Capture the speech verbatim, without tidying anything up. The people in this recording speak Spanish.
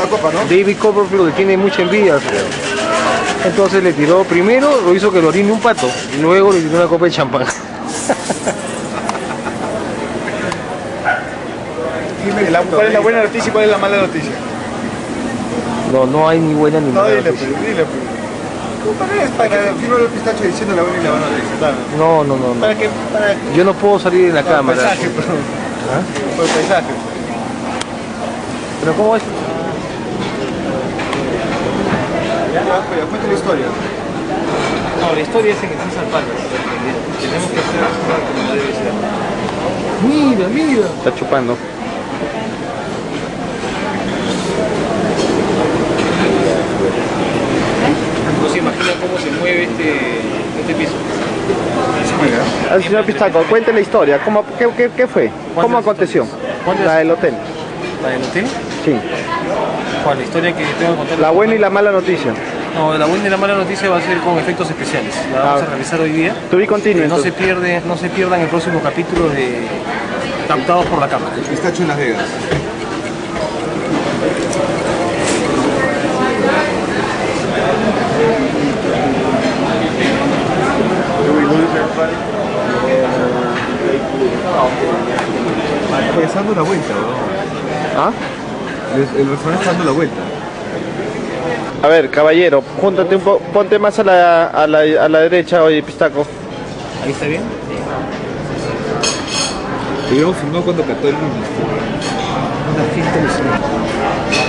la copa, ¿no? David Copperfield le tiene mucha envidia, creo. Entonces le tiró, primero lo hizo que lo orine un pato, y luego le tiró una copa de champán. ¿Cuál es la buena noticia y cuál es la mala noticia? No, no hay ni buena ni No, mala dile, noticia. pues, dile, pues. Para es para que firme el pistacho diciendo la buena y la mala noticia. No, no, no, no. Para que, para que... Yo no puedo salir en la cámara. Por el paisaje, pero... ¿Ah? Por el paisaje. ¿Pero cómo es? Ya, ya, cuenta la historia. No, la historia es en el César Palace. Tenemos que hacer como debe ser. Mira, mira. Está chupando. No se imagina cómo se mueve este, este piso. Al señor Pistaco, cuente la historia. ¿Cómo, qué, qué, ¿Qué fue? ¿Cómo aconteció? La del hotel. ¿La del hotel? Sí. ¿Cuál? La historia que tengo que contar. La buena y la mala noticia. No, la buena y la mala noticia va a ser con efectos especiales. La vamos a realizar hoy día. To be continued. No se pierde, no se pierdan el próximo capítulo de Captados por la Cámara. El pistacho en Las Vegas. Está dando la vuelta, ¿no? ¿Ah? El, el restaurante está dando la vuelta. A ver, caballero, júntate un poco, ponte más a la, a la, a la derecha, oye, Pistaco. ¿Ahí está bien? Y luego filmó cuando cantó el lunes. Una fiesta alucinante.